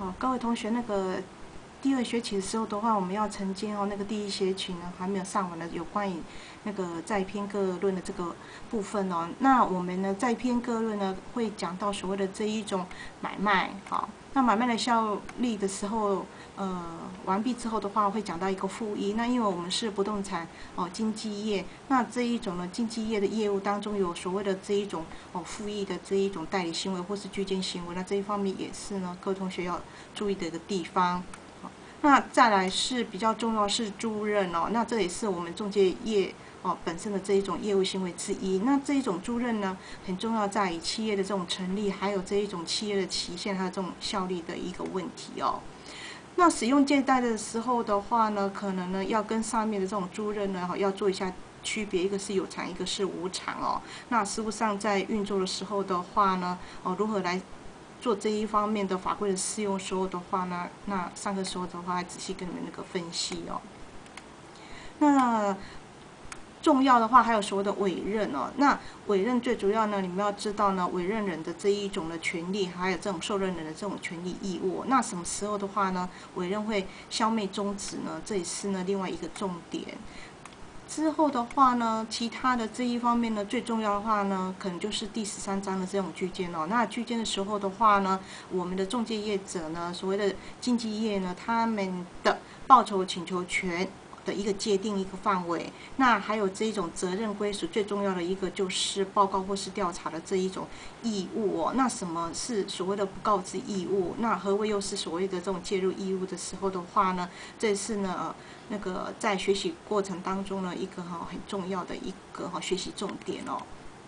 好，各位同学，第2学期的时候的话，我们要承接那个第1学期呢还没有上完的有关于那个债篇各论的这个部分哦。那我们呢债篇各论呢会讲到所谓的这一种买卖，好，那买卖的效力的时候，完毕之后的话会讲到一个附议。那因为我们是不动产经纪业，那这一种呢经纪业的业务当中有所谓的这一种附议的这一种代理行为或是居间行为，那这一方面也是呢各位同学要注意的一个地方。那再来是比较重要是租赁哦，那这也是我们中介业本身的这一种业务行为之一。那这一种租赁呢，很重要在于企业的这种成立，还有这一种企业的期限，还有这种效力的一个问题哦。那使用借贷的时候的话呢，可能呢要跟上面的这种租赁呢要做一下区别，一个是有偿，一个是无偿哦。那实务上在运作的时候的话呢，如何来做这一方面的法规的适用时候的话呢，那上课时候的话还仔细跟你们那个分析哦。那重要的话还有所谓的委任哦，那委任最主要呢，你们要知道呢，委任人的这一种的权利，还有这种受任人的这种权利义务。那什么时候的话呢，委任会消灭终止呢？这也是呢另外一个重点。之后的话呢，其他的这一方面呢，最重要的话呢，可能就是第13章的这种居间哦。那居间的时候的话呢，我们的中介业者呢，所谓的经纪业呢，他们的报酬请求权的一个界定一个范围，那还有这一种责任归属，最重要的一个就是报告或是调查的这一种义务哦。那什么是所谓的不告知义务？那何谓又是所谓的这种介入义务的时候的话呢？这是呢那个在学习过程当中呢一个很重要的一个学习重点哦。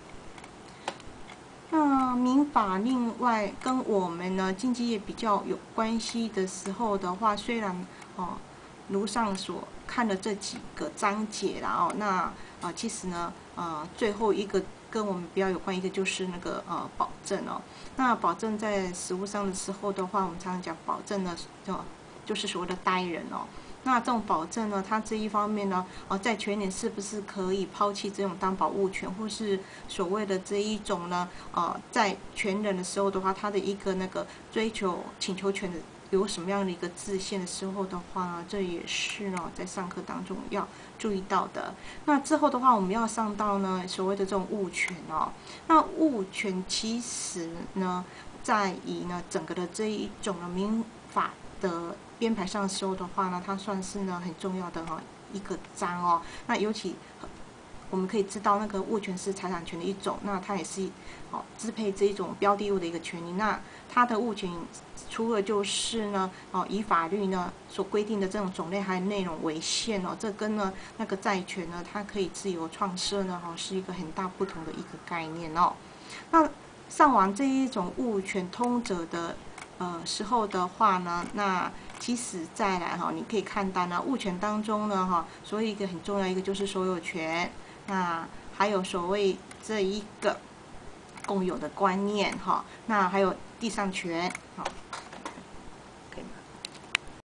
那民法另外跟我们呢经纪业比较有关系的时候的话，虽然如上所看的这几个章节啦那其实呢最后一个跟我们比较有关，一个就是那个保证哦。那保证在实务上的时候的话，我们常常讲保证呢就是所谓的代人哦。那这种保证呢，它这一方面呢，债权人是不是可以抛弃这种担保物权，或是所谓的这一种呢，在权人的时候的话，他的一个那个追求请求权的有什么样的一个制限的时候的话呢，这也是呢在上课当中要注意到的。那之后的话，我们要上到呢所谓的这种物权哦。那物权其实呢，在于呢整个的这一种的民法的编排上的时候的话呢，它算是呢很重要的一个章哦。那尤其我们可以知道，那个物权是财产权的一种，那它也是支配这一种标的物的一个权利。那它的物权除了就是呢以法律呢所规定的这种种类还有内容为限哦，这跟呢那个债权呢它可以自由创设呢是一个很大不同的一个概念哦。那上完这一种物权通则的时候的话呢，那其实再来你可以看到呢，物权当中呢所谓一个很重要一个就是所有权，那还有所谓这一个共有的观念那还有地上权